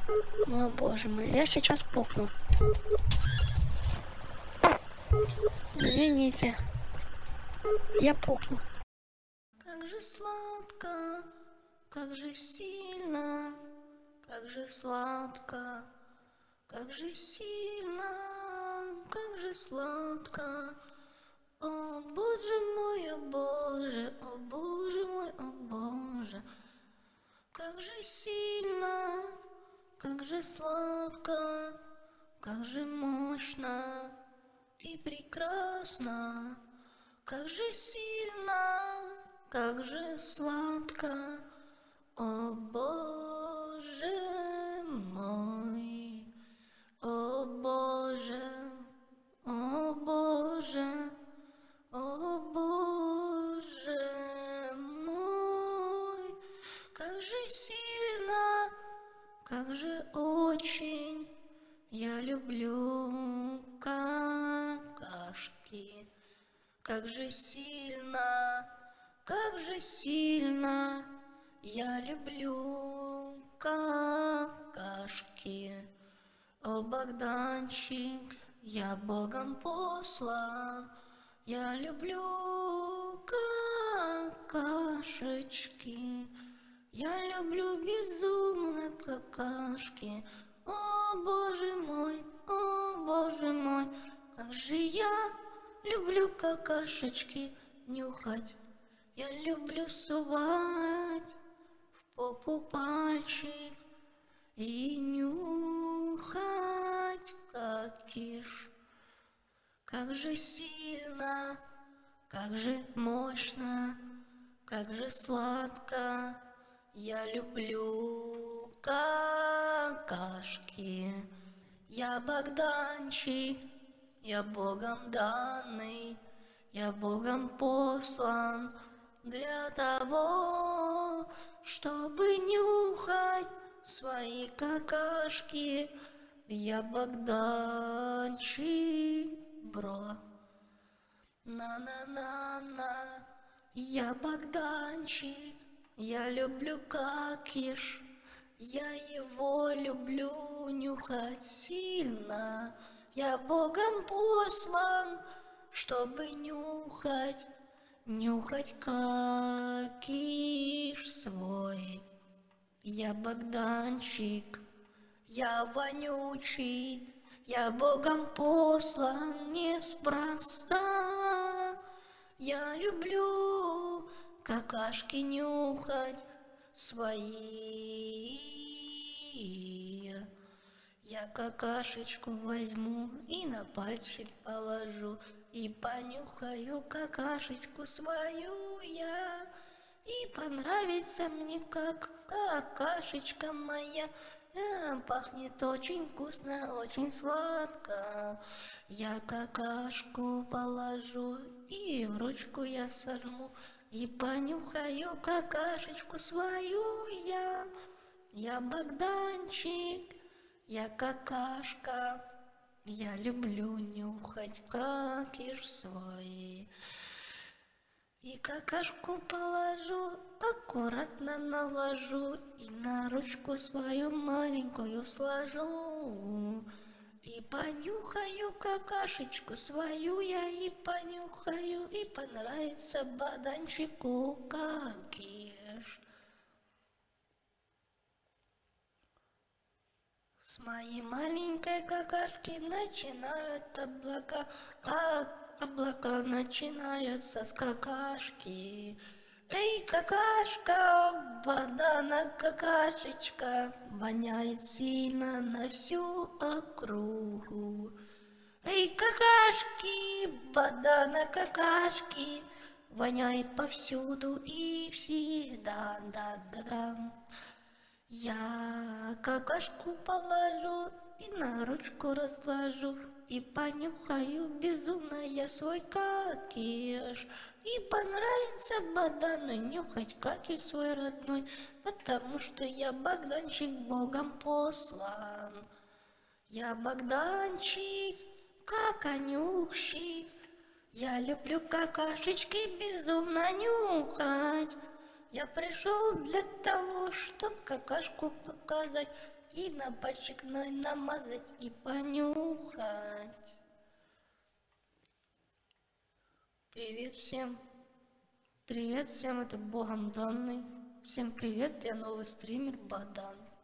О боже мой, я сейчас пухну. Извините, я пухну. Как же сладко, как же сильно, как же сладко, как же сильно, как же сладко. О боже мой, о боже, о боже мой, о боже. Как же сильно, как же сладко, как же мощно и прекрасно. Как же сильно, как же сладко, о боже мой, о боже, о боже, о боже мой. Как же сильно, как же очень я люблю какашки. Как же сильно я люблю какашки. О, Богданчик, я Богом послан, я люблю какашечки. Я люблю безумно какашки. О, боже мой, как же я люблю какашечки нюхать. Я люблю сувать в попу пальчик и нюхать какиш. Как же сильно, как же мощно, как же сладко я люблю какашки. Я Богданчик, я Богом данный, я Богом послан для того, чтобы нюхать свои какашки. Я Богданчик, бро. На-на-на-на, я Богданчик, я люблю какиш. Я его люблю нюхать сильно. Я Богом послан, чтобы нюхать какиш свой. Я Богданчик, я вонючий, я Богом послан неспроста. Я люблю какашки нюхать свои. Я какашечку возьму и на пальчик положу, и понюхаю какашечку свою я. И понравится мне, как какашечка моя. Пахнет очень вкусно, очень сладко. Я какашку положу и в ручку я сожму, и понюхаю какашечку свою я. Я Богданчик, я какашка, я люблю нюхать какиш свой. И какашку положу, аккуратно наложу, и на ручку свою маленькую сложу. И понюхаю какашечку свою я, и понюхаю, и понравится Богданчику какиш. С моей маленькой какашки начинают облака, а облака начинаются с какашки. Эй, какашка, Богдана какашечка, воняет сильно на всю округу. Эй, какашки, Богдана какашки, воняет повсюду и всегда, да-да-да. Я какашку положу и на ручку разложу, и понюхаю безумно я свой какиш. И понравится Богдану нюхать какиш свой родной, потому что я Богданчик Богом послан. Я Богданчик, каканюхщик, я люблю какашечки безумно нюхать. Я пришел для того, чтоб какашку показать и на пальчик намазать и понюхать. Привет всем! Привет всем, это Богом данный. Всем привет, я новый стример Богдан.